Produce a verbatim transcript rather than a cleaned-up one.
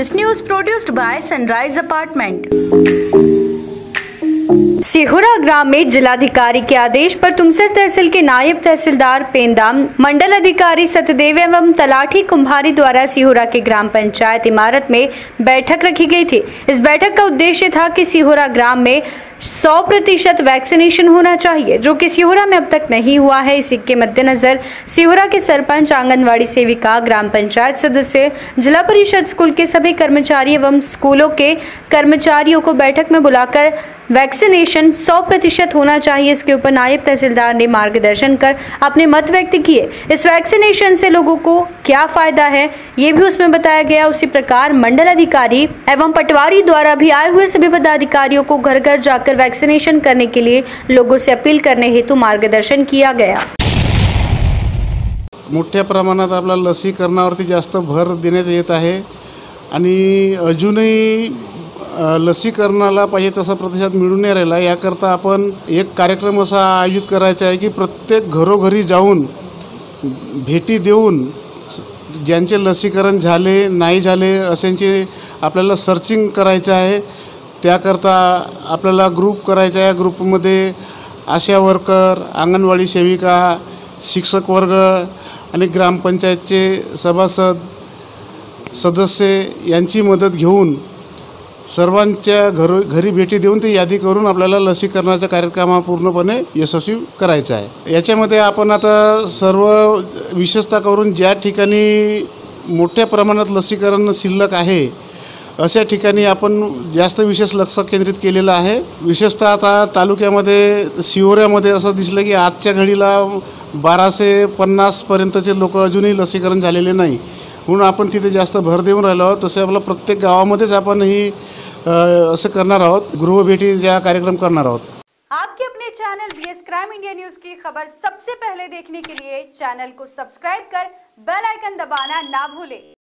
This news produced by Sunrise Apartment. Sihura ग्राम में जिलाधिकारी के आदेश पर तुमसर तहसील के नायब तहसीलदार पेंदाम, मंडल अधिकारी सतदेव एवं तलाठी कुम्हारी द्वारा सिहुरा के ग्राम पंचायत इमारत में बैठक रखी गई थी। इस बैठक का उद्देश्य था कि सिहुरा ग्राम में सौ प्रतिशत वैक्सीनेशन होना चाहिए, जो कि सिहुरा में अब तक नहीं हुआ है। इसी के मद्देनजर सिहुरा के सरपंच, आंगनवाड़ी सेविका, ग्राम पंचायत सदस्य, जिला परिषद, स्कूल के सभी कर्मचारी एवं स्कूलों के कर्मचारियों को बैठक में बुलाकर वैक्सीनेशन सौ प्रतिशत होना चाहिए, इसके ऊपर नायब तहसीलदार ने मार्गदर्शन कर अपने मत व्यक्त किए। इस वैक्सीनेशन से लोगों को क्या फायदा है, ये भी उसमें बताया गया। उसी प्रकार मंडल अधिकारी एवं पटवारी द्वारा भी आए हुए सभी पदाधिकारियों को घर घर जाकर वैक्सीनेशन करने के लिए लोगों से अपील करने हेतु मार्गदर्शन किया गया। मोठ्या प्रमाणात आपला लसीकरणावरती जास्त भर देण्यात येत आहे आणि अजूनही लसीकरणाला पाहिजे तसा प्रतिसाद मिळून नाही राहिला। याकरता आपण एक कार्यक्रम असा आयोजित करायचा आहे की प्रत्येक घरोघरी जाऊन भेटी देऊन ज्यांचे लसीकरण झाले नाही झाले अशांची आपल्याला सर्चिंग करायचं आहे। त्याकरता आपल्याला ग्रुप करायचा आहे। ग्रुपमध्ये आशा वर्कर, अंगणवाडी सेविका, शिक्षक वर्ग आणि ग्रामपंचायतचे सभासद सदस्य यांची मदत घेऊन सर्वांच्या घर घरी भेटी देऊन ते यादी करून आपल्याला लसीकरणाचा कार्यक्रम पूर्णपणे यशस्वी करायचा आहे। याच्यामध्ये आपण आता सर्व विशेषतः करून ज्या ठिकाणी मोठ्या प्रमाणात लसीकरण शिल्लक आहे अशा ठिकाणी आपण जास्त विशेष लक्ष केंद्रित केलेलं आहे। विशेषतः आता तालुक्यामध्ये सिहोऱ्यामध्ये असं दिसलं की आजच्या घडीला बाराशे पन्नास पर्यंतचे लोक अजूनही लसीकरण झालेले नाही, म्हणून आपण तिथे जास्त भर देऊन राहिलो आहोत। तसे आपलं प्रत्येक गावामध्येच आपण ही असं करणार आहोत, गृहभेटीचा कार्यक्रम करणार आहोत। आपके अपने channel BS crime India news की खबर सबसे पहले देखने के लिए चैनल को सब्सक्राइब कर बेल आइकन दबाना ना भूलें।